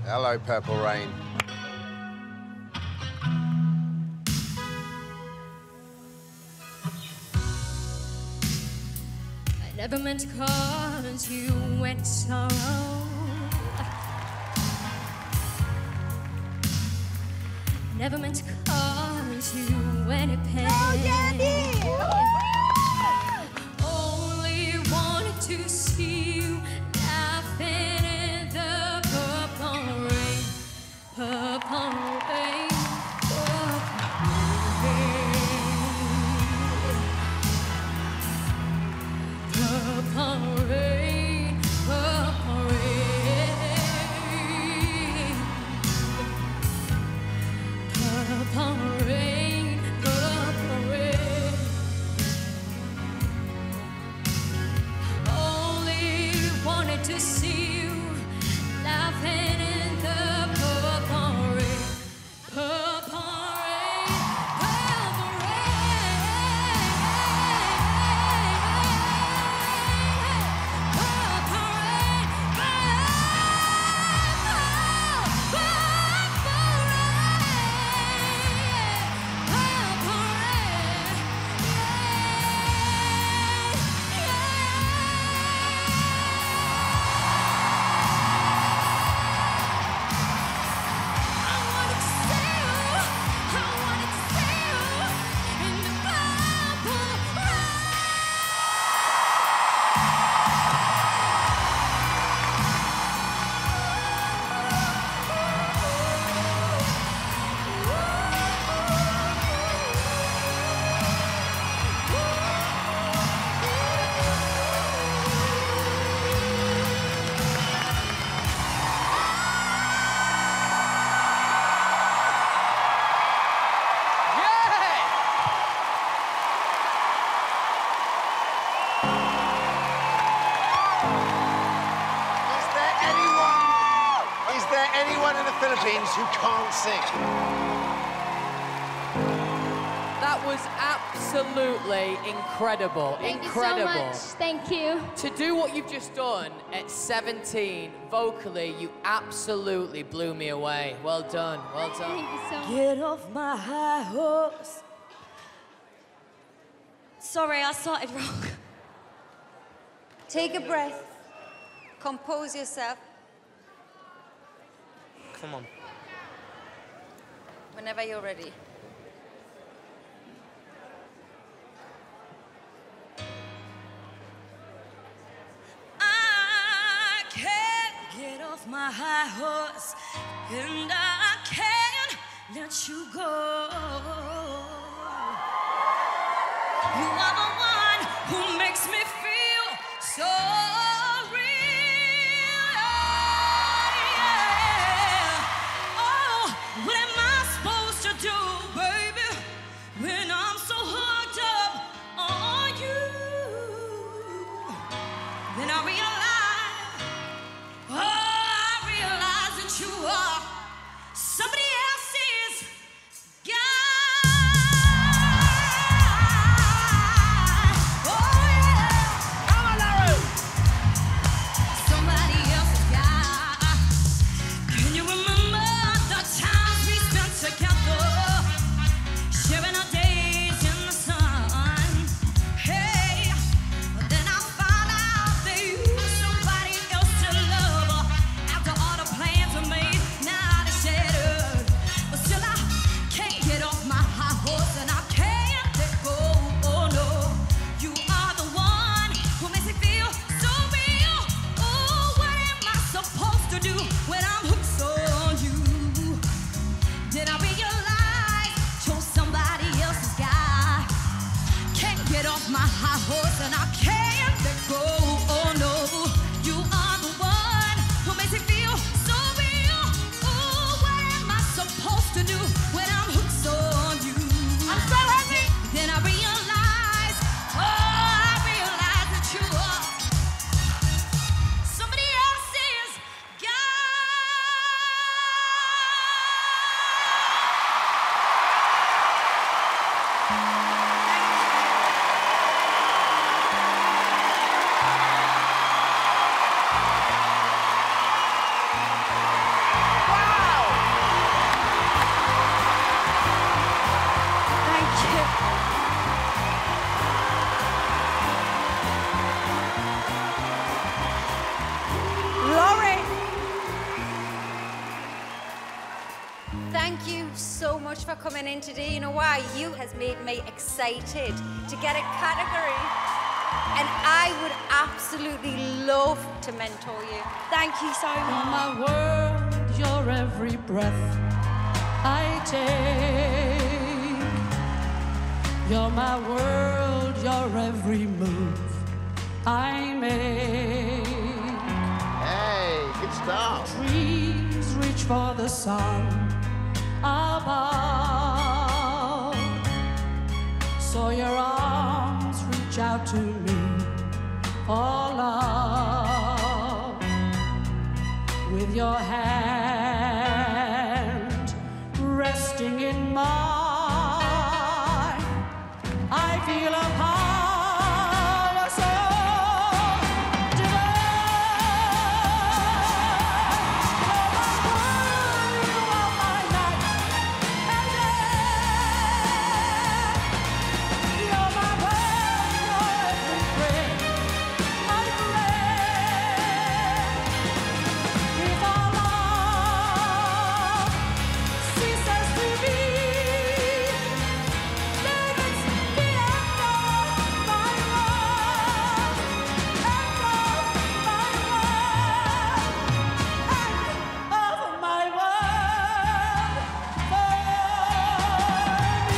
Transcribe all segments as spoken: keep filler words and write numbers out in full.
Hello, Purple Rain. I never meant to cause you any sorrow. Never meant to cause you any pain. Oh, Daddy! Only wanted to see you laughing in the purple rain, purple rain, purple rain, purple rain, purple rain, purple rain, purple rain. Only wanted to see you laughing in the purple rain, purple rain, purple rain, purple rain, Anyone in the Philippines who can't sing? That was absolutely incredible. Thank incredible. you so much. Thank you. To do what you've just done at seventeen, vocally, you absolutely blew me away. Well done, well done. Thank you so much. Get off my high horse. Sorry, I started wrong. Take a breath. Compose yourself. Come on. Whenever you're ready. I can't get off my high horse, and I can't let you go. You are the one who makes me feel so real. Yeah. Oh, what am I supposed to do, baby, when I'm so hooked up on you? Then I realize, oh, I realize that you are somebody else's guy. Oh, yeah. Come on, Larry! Somebody else's guy. Can you remember the times we spent together, sharing our days in the sun? Hey, but then I found out that you were somebody else to love. After all the plans were made, now they're shattered. so much for coming in today. You know why? You has made me excited to get a category. And I would absolutely love to mentor you. Thank you so much. You're my world, you're every breath I take. You're my world, you're every move I make. Hey, good start. Trees reach for the sun above, so your arms reach out to me for love. With your hand resting in mine, I feel a power so divine. You're my world, you are my night and day. You're my world, you're every breath I breathe. If our love ceases to be, then it's the end of my world, end of my world, end of my world for me.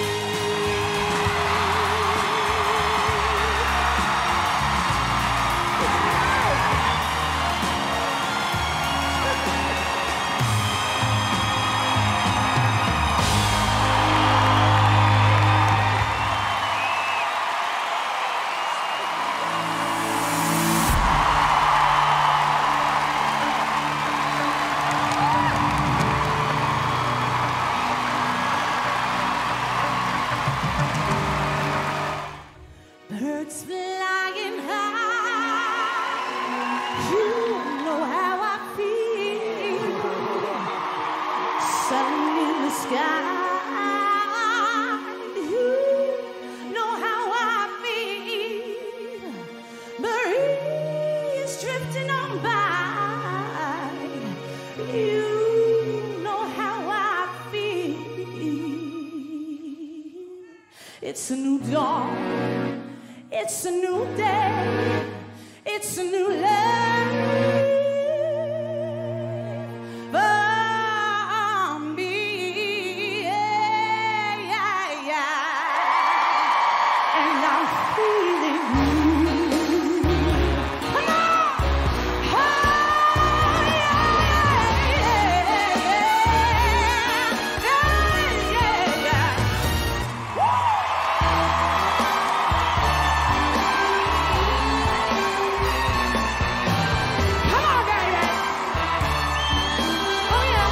Birds flying high, you know how I feel. Sun in the sky, you know how I feel. Breeze drifting on by, you know how I feel. It's a new dawn. It's a new day, it's a new life for me, yeah, yeah, yeah. And I'm feeling you. Come on! Oh, yeah, yeah, yeah, yeah, yeah. Woo! Come on, baby. Oh, yeah.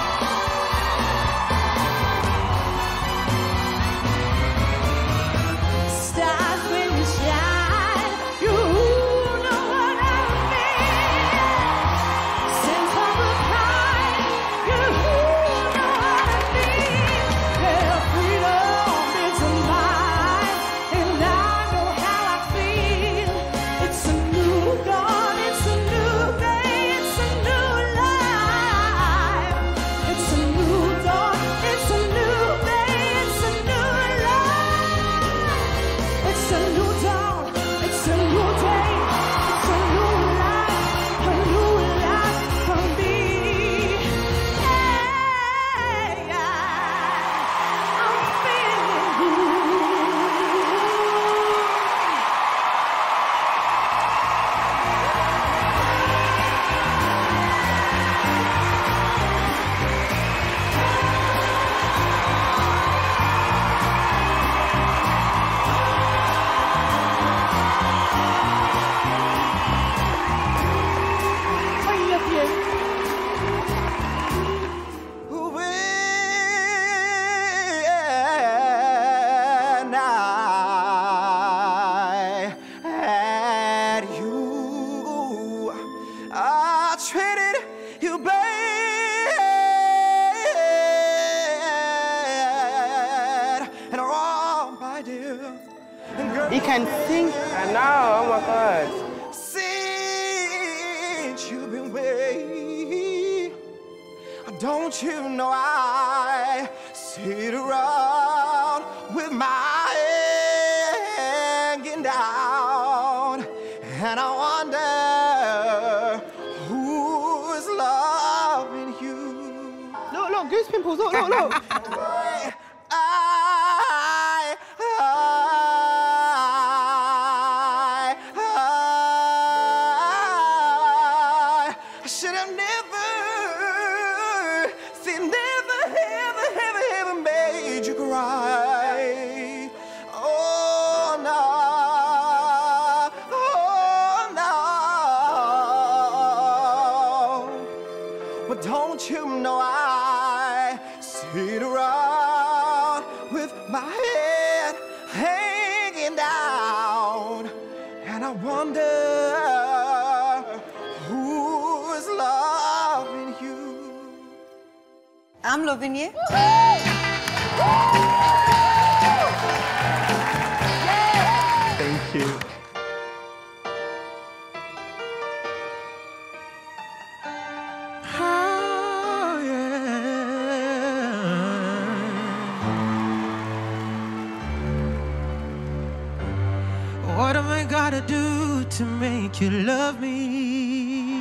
Stars when you shine, you know what I mean. Scent of a pine, you know what I mean. Yeah, freedom is mine, and I know how I feel. It's a new dawn, it's a new day, it's a new life. It's a new dawn, it's a new day, it's a new life. It's a new dawn, it's a new day, it's a new life, a new life for me. Hey, I'm feeling you. When I had you, I traded you, babe, and all my dear. And girl, He can sing. I know. Oh my God. since you've been away, don't you know I I sit around with my head hanging down, and I wonder who's loving you. Look, look, goose pimples, look, look, look. I, I, I, I should have never, see, never, ever, ever, ever made you cry. Oh, no, oh, no. But don't you know I sit around with my head hanging down, and I wonder who's loving you. I'm loving you. Thank you. Oh, yeah. What have I gotta do to make you love me?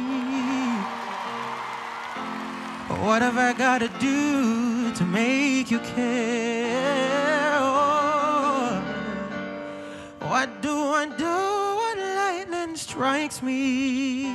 What have I gotta do to make you care? Oh, what do I do when lightning strikes me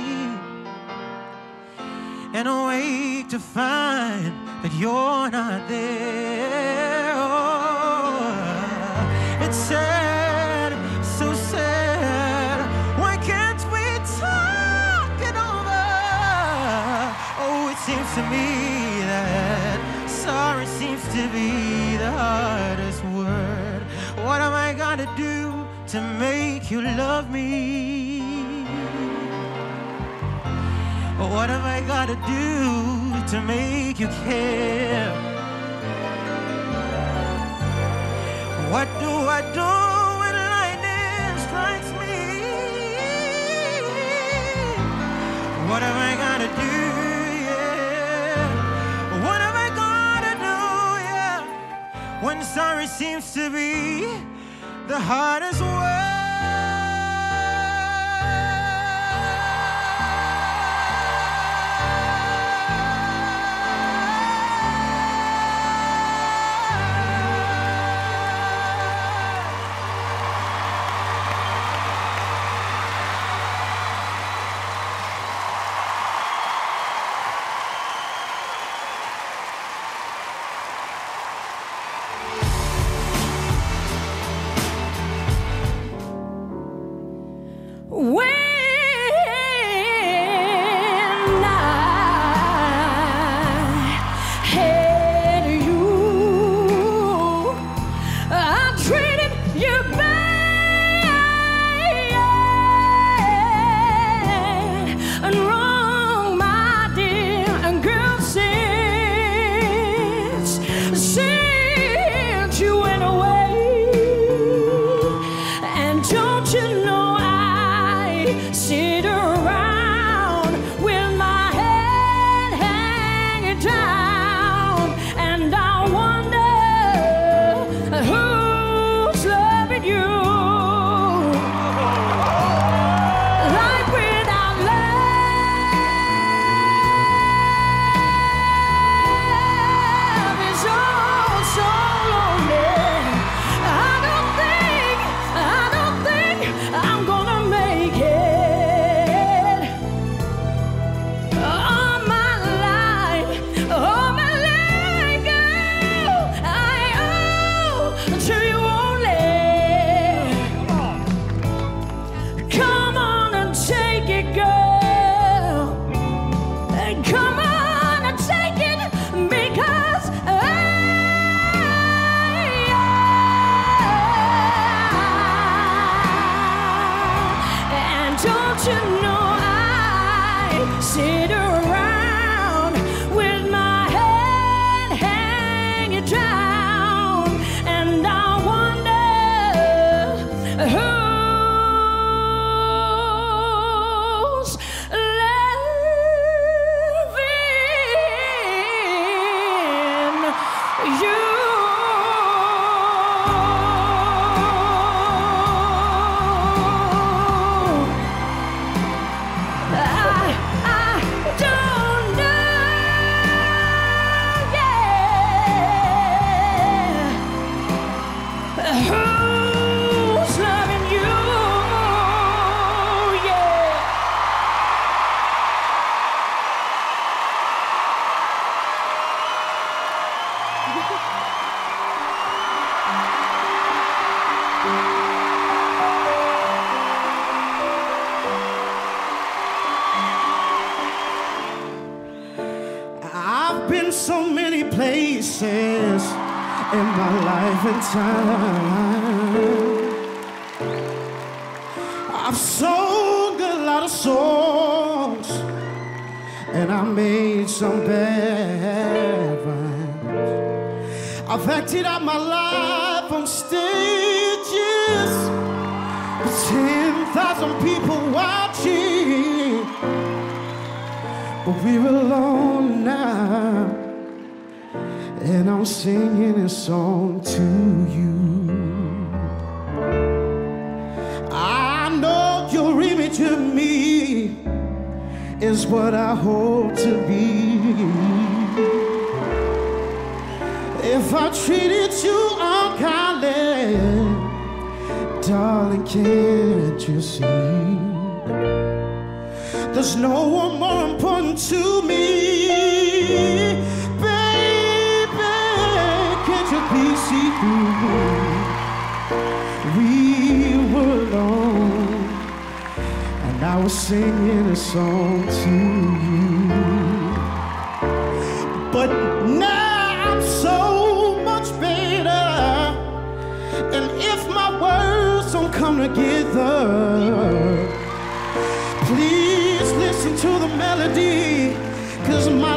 and I wake to find that you're not there? Oh, it's sad, so sad. Why can't we talk it over? Oh, it seems to me that sorry seems to be the hardest word. What am I gonna do to make you love me? What have I gotta do to make you care? What do I do when lightning strikes me? What have I gotta do, yeah? What have I gotta do, yeah? When sorry seems to be the hardest word. When I had you, I treated you bad and wrong, my dear. And girl, since, since you went away, and don't you know sit around with my head hanging down, and I wonder who's loving you. Life without love is oh so lonely. I don't think, I don't think I'm gonna make it. Don't you know I sit around with my head hanging down, and I wonder who's loving I've been so many places in my life and time. I've sung a lot of songs, and I made some bad rhymes. I've acted out my life on stages with ten thousand people watching, but we're alone now, and I'm singing a song to you. I know your image of me is what I hope to be. If I treated you unkindly, darling, can't you see? There's no one more important to me. Baby, can't you please see through? We were alone, and I was singing a song to you. But now I'm so much better, and if my words don't come together, please listen to the melody, 'cause my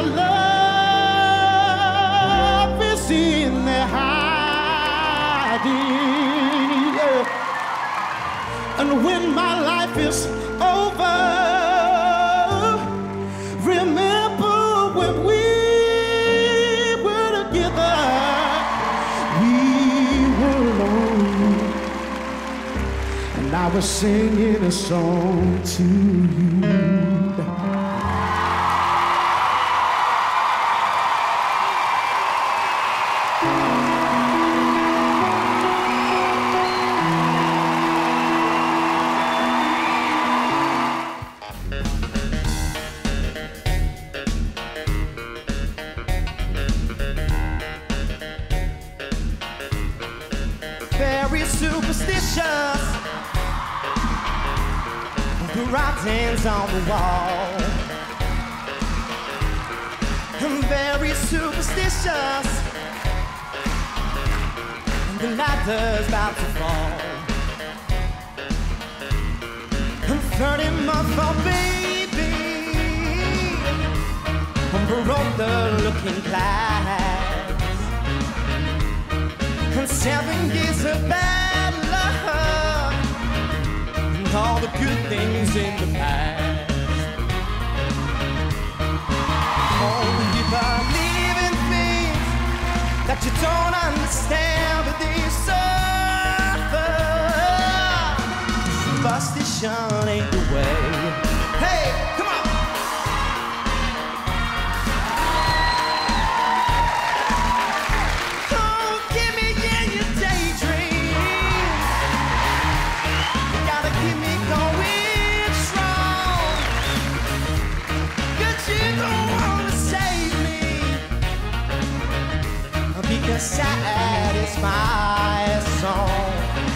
love is in there hiding. And when my life is over, remember when we were together. We were alone, and I was singing a song to you. Very superstitious, the writings on the wall. I'm very superstitious, the ladder's about to fall. I'm thirty month old baby, I'm the looking glass. And seven years of bad luck, and all the good things in the past. Oh, you believe in things that you don't understand, but they suffer. Superstition ain't the way. Hey, come on! Satisfy a song.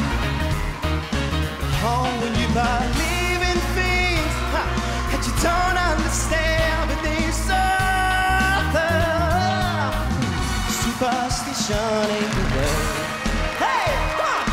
Oh, when you believe in things huh, that you don't understand, but they suffer. Superstition ain't the way. Hey, come on!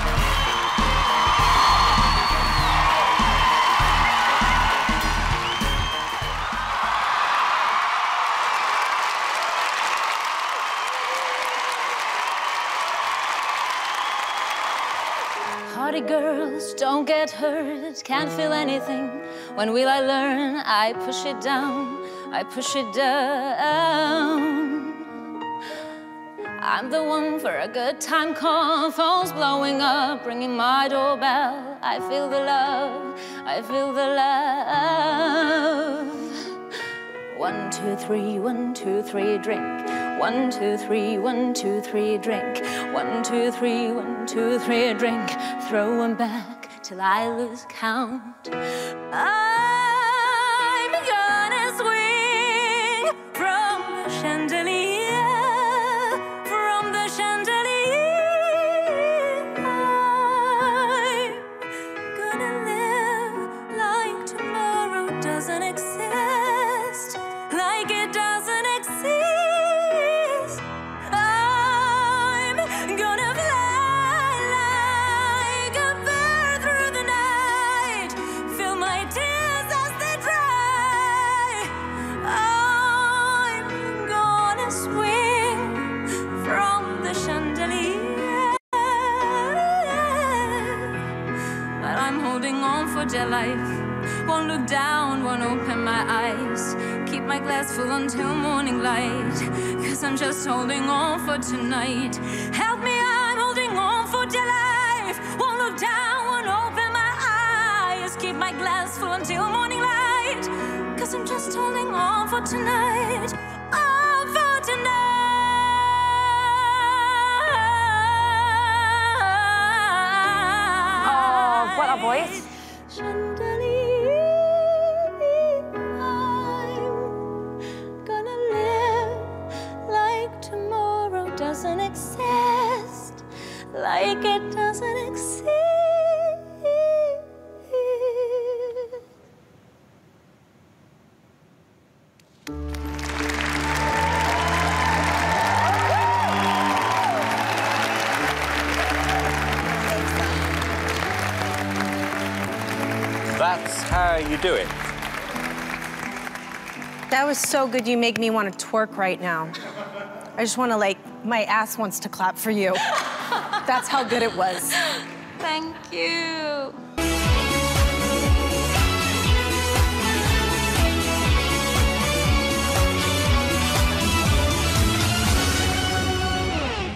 Party girls, don't get hurt, can't feel anything. When will I learn? I push it down, I push it down. I'm the one for a good time call, phone's blowing up, ringing my doorbell. I feel the love, I feel the love. One, two, three, one, two, three, drink. One, two, three, one, two, three, drink. One, two, three, one, two, three, drink. Throw them back till I lose count. I'm gonna swing from the chandelier, from the chandelier. I'm gonna live like tomorrow doesn't exist, like it doesn't exist. for dear life. Won't look down, won't open my eyes. Keep my glass full until morning light. Cause I'm just holding on for tonight. Help me, I'm holding on for dear life. Won't look down, won't open my eyes. Keep my glass full until morning light. Cause I'm just holding on for tonight. On for tonight. Oh, what a voice. Chandelier, I'm gonna live like tomorrow doesn't exist, like it doesn't exist. That's how you do it. That was so good, you make me want to twerk right now. I just want to, like, my ass wants to clap for you. That's how good it was. Thank you.